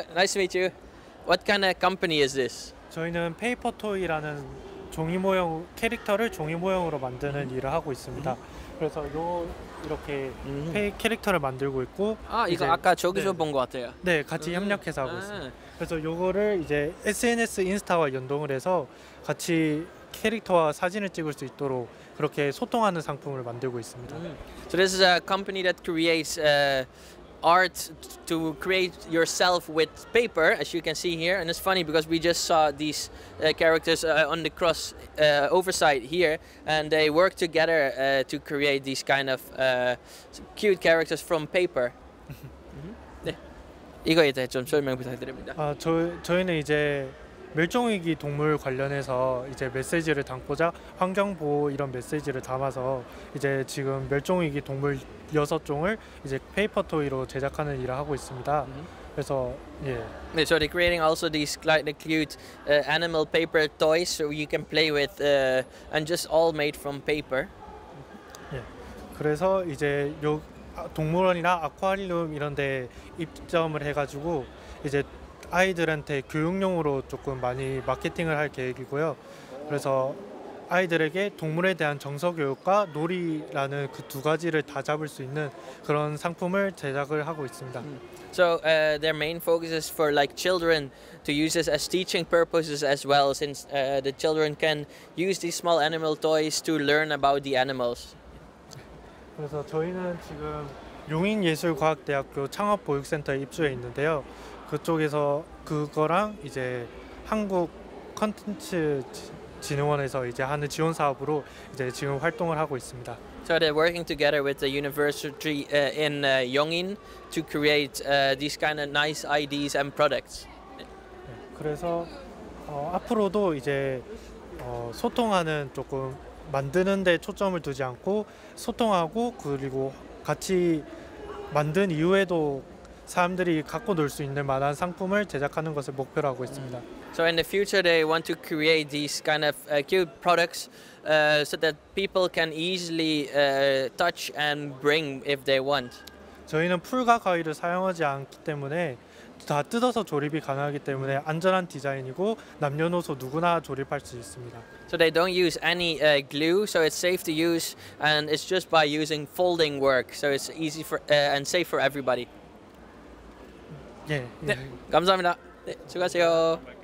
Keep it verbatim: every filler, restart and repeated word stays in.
Uh, nice to meet you. What kind of company is this? 저희는 페이퍼 토이라는 종이 모형 캐릭터를 종이 모형으로 만드는 일을 하고 있습니다. 그래서 요 이렇게 페이 캐릭터를 만들고 있고 아 이거 아까 저기서 본 것 같아요. 네, 같이 음. 협력해서 하고 아. 있습니다. 그래서 요거를 이제 에스엔에스 인스타와 연동을 해서 같이 캐릭터와 사진을 찍을 수 있도록 그렇게 소통하는 상품을 만들고 있습니다. So this is a company that creates uh, art to create yourself with paper, as you can see here. And it's funny because we just saw these uh, characters uh, on the cross uh, oversight here, and they work together uh, to create these kind of uh, cute characters from paper. 네, 이거에 대해 좀 설명 부탁드립니다. 아, 저 저희는 이제 멸종위기 동물 관련해서 이제 메시지를 담고자 환경 보호 이런 메시지를 담아서 이제 지금 멸종위기 동물 여섯 종을 이제 페이퍼 토이로 제작하는 일을 하고 있습니다. 그래서 예. Yeah, so they're creating also these like the cute uh, animal paper toys, so you can play with, uh, and just all made from paper. 예. 그래서 이제 요 동물원이나 아쿠아리움 이런 데 입점을 해가지고 이제 아이들한테 교육용으로 조금 많이 마케팅을 할 계획이고요. 그래서 아이들에게 동물에 대한 정서 교육과 놀이라는 그 두 가지를 다 잡을 수 있는 그런 상품을 제작을 하고 있습니다. So uh, their main focus is for like children to use this as teaching purposes as well, since uh, the children can use these small animal toys to learn about the animals. 그래서 저희는 지금 용인예술과학대학교 창업보육센터에 입주해 있는데요. 그쪽에서 그거랑 이제 한국 컨텐츠 진흥원에서 이제 하는 지원 사업으로 이제 지금 활동을 하고 있습니다. So they're working together with the university uh, in uh, Yongin to create uh, these kind of nice ideas and products. 네, 그래서 어, 앞으로도 이제 어, 소통하는 조금 만드는 데 초점을 두지 않고 소통하고 그리고 같이 만든 이후에도 사람들이 갖고 놀 수 있는 만한 상품을 제작하는 것을 목표로 하고 있습니다. So in the future they want to create these kind of uh, cute products uh, so that people can easily uh, touch and bring if they want. 저희는 풀과 가위를 사용하지 않기 때문에 다 뜯어서 조립이 가능하기 때문에 안전한 디자인이고 남녀노소 누구나 조립할 수 있습니다. So they don't use any uh, glue, so it's safe to use, and it's just by using folding work, so it's easy for uh, and safe for everybody. 예. 네, 감사합니다. 네, 수고하세요.